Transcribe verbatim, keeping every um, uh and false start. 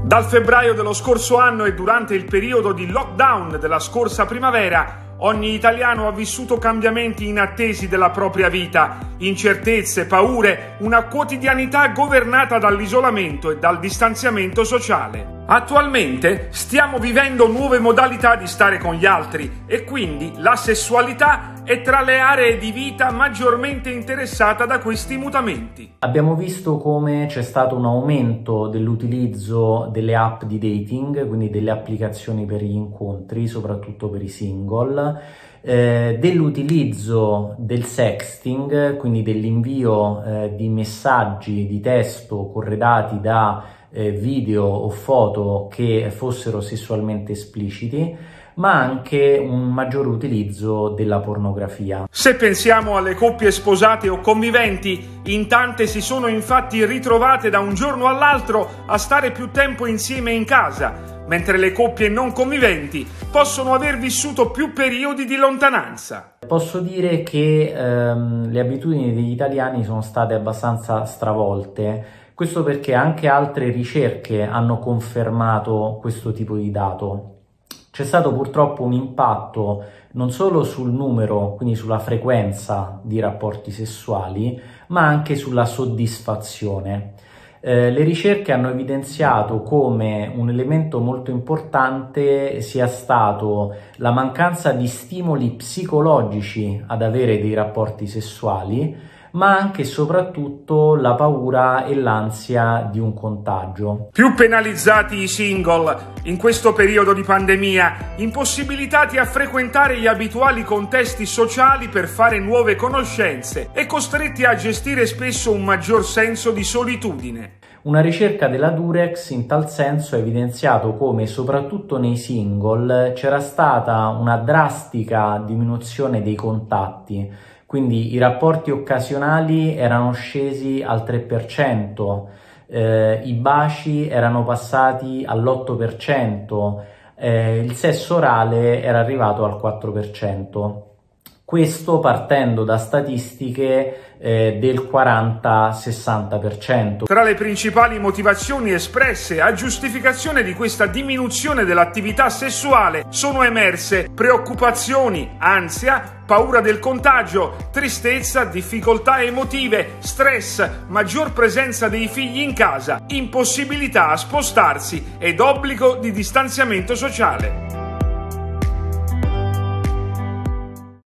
Dal febbraio dello scorso anno e durante il periodo di lockdown della scorsa primavera, ogni italiano ha vissuto cambiamenti inattesi della propria vita, incertezze, paure, una quotidianità governata dall'isolamento e dal distanziamento sociale. Attualmente stiamo vivendo nuove modalità di stare con gli altri e quindi la sessualità è tra le aree di vita maggiormente interessata da questi mutamenti. Abbiamo visto come c'è stato un aumento dell'utilizzo delle app di dating, quindi delle applicazioni per gli incontri, soprattutto per i single, eh, dell'utilizzo del sexting, quindi dell'invio eh, di messaggi di testo corredati da eh, video o foto che fossero sessualmente espliciti, ma anche un maggior utilizzo della pornografia. Se pensiamo alle coppie sposate o conviventi, in tante si sono infatti ritrovate da un giorno all'altro a stare più tempo insieme in casa, mentre le coppie non conviventi possono aver vissuto più periodi di lontananza. Posso dire che ehm, le abitudini degli italiani sono state abbastanza stravolte, questo perché anche altre ricerche hanno confermato questo tipo di dato. C'è stato purtroppo un impatto non solo sul numero, quindi sulla frequenza di rapporti sessuali, ma anche sulla soddisfazione. Eh, le ricerche hanno evidenziato come un elemento molto importante sia stato la mancanza di stimoli psicologici ad avere dei rapporti sessuali, ma anche e soprattutto la paura e l'ansia di un contagio. Più penalizzati i single in questo periodo di pandemia, impossibilitati a frequentare gli abituali contesti sociali per fare nuove conoscenze e costretti a gestire spesso un maggior senso di solitudine. Una ricerca della Durex in tal senso ha evidenziato come soprattutto nei single c'era stata una drastica diminuzione dei contatti. Quindi i rapporti occasionali erano scesi al tre per cento, eh, i baci erano passati all'otto per cento, eh, il sesso orale era arrivato al quattro per cento. Questo partendo da statistiche eh, del quaranta sessanta per cento. Tra le principali motivazioni espresse a giustificazione di questa diminuzione dell'attività sessuale sono emerse preoccupazioni, ansia, paura del contagio, tristezza, difficoltà emotive, stress, maggior presenza dei figli in casa, impossibilità a spostarsi ed obbligo di distanziamento sociale.